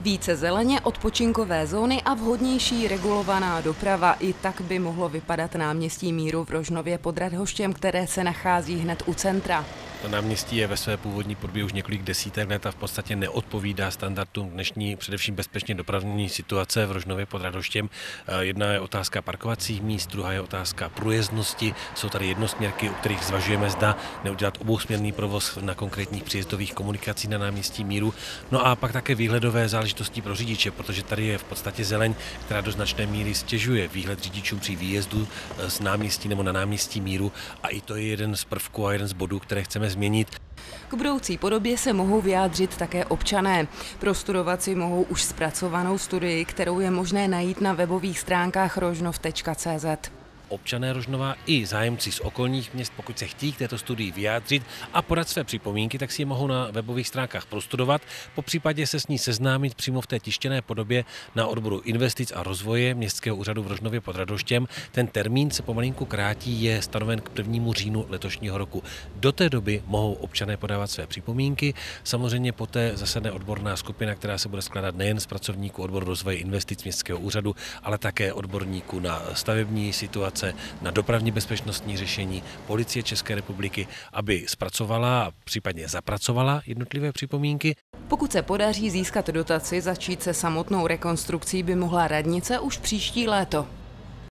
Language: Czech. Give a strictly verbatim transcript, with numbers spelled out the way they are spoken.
Více zeleně, odpočinkové zóny a vhodnější regulovaná doprava. I tak by mohlo vypadat náměstí Míru v Rožnově pod Radhoštěm, které se nachází hned u centra. To náměstí je ve své původní podobě už několik desítek let a v podstatě neodpovídá standardům dnešní především bezpečně dopravní situace v Rožnově pod Radhoštěm. Jedna je otázka parkovacích míst, druhá je otázka průjezdnosti. Jsou tady jednosměrky, u kterých zvažujeme, zda neudělat obousměrný provoz na konkrétních příjezdových komunikacích na náměstí Míru. No a pak také výhledové záležitosti pro řidiče, protože tady je v podstatě zeleň, která do značné míry stěžuje výhled řidičům při výjezdu z náměstí nebo na náměstí Míru, a i to je jeden z prvků a jeden z bodů, které chceme změnit. K budoucí podobě se mohou vyjádřit také občané. Prostudovat si mohou už zpracovanou studii, kterou je možné najít na webových stránkách rožnov tečka cé zet. Občané Rožnova i zájemci z okolních měst, pokud se chtějí k této studii vyjádřit a podat své připomínky, tak si je mohou na webových stránkách prostudovat, popřípadě se s ní seznámit přímo v té tištěné podobě na odboru investic a rozvoje Městského úřadu v Rožnově pod Radhoštěm. Ten termín se pomalinku krátí, je stanoven k prvnímu říjnu letošního roku. Do té doby mohou občané podávat své připomínky. Samozřejmě poté zasedne odborná skupina, která se bude skládat nejen z pracovníků odboru rozvoje investic Městského úřadu, ale také odborníků na stavební situaci, na dopravní bezpečnostní řešení, Policie České republiky, aby zpracovala a případně zapracovala jednotlivé připomínky. Pokud se podaří získat dotaci, začít se samotnou rekonstrukcí by mohla radnice už příští léto.